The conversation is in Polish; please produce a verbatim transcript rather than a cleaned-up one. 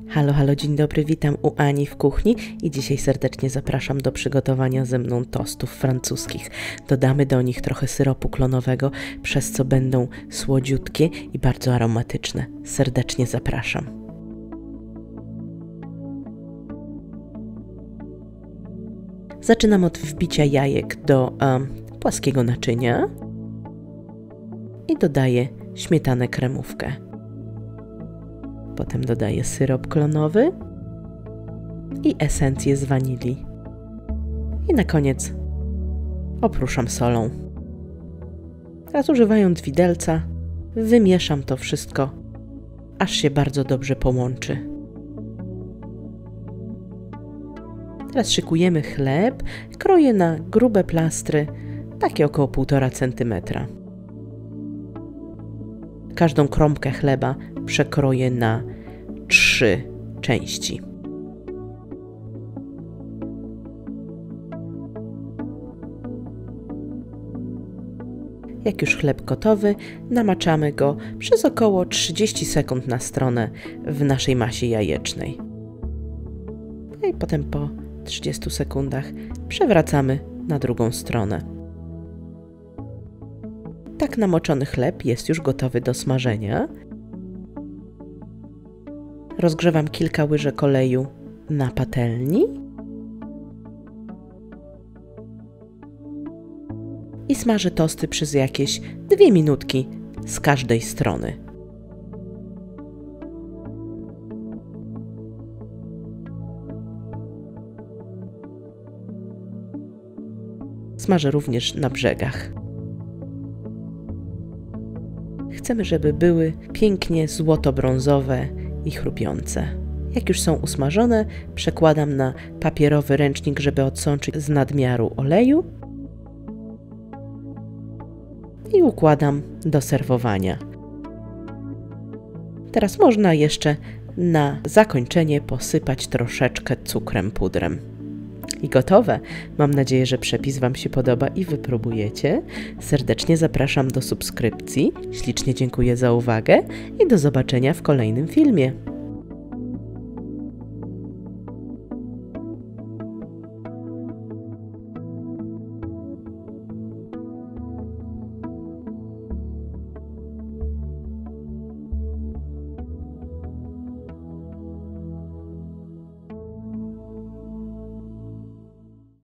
Halo, halo, dzień dobry, witam u Ani w kuchni i dzisiaj serdecznie zapraszam do przygotowania ze mną tostów francuskich. Dodamy do nich trochę syropu klonowego, przez co będą słodziutkie i bardzo aromatyczne. Serdecznie zapraszam. Zaczynam od wbicia jajek do um, płaskiego naczynia i dodaję śmietanę kremówkę. Potem dodaję syrop klonowy i esencję z wanilii. I na koniec opruszam solą. Teraz używając widelca wymieszam to wszystko, aż się bardzo dobrze połączy. Teraz szykujemy chleb, kroję na grube plastry, takie około półtora centymetra. Każdą kromkę chleba przekroję na trzy części. Jak już chleb gotowy, namaczamy go przez około trzydzieści sekund na stronę w naszej masie jajecznej. I potem po trzydziestu sekundach przewracamy na drugą stronę. Tak namoczony chleb jest już gotowy do smażenia. Rozgrzewam kilka łyżek oleju na patelni i smażę tosty przez jakieś dwie minutki z każdej strony. Smażę również na brzegach. Chcemy, żeby były pięknie złoto-brązowe i chrupiące. Jak już są usmażone, przekładam na papierowy ręcznik, żeby odsączyć z nadmiaru oleju i układam do serwowania. Teraz można jeszcze na zakończenie posypać troszeczkę cukrem pudrem. I gotowe. Mam nadzieję, że przepis Wam się podoba i wypróbujecie. Serdecznie zapraszam do subskrypcji. Ślicznie dziękuję za uwagę i do zobaczenia w kolejnym filmie.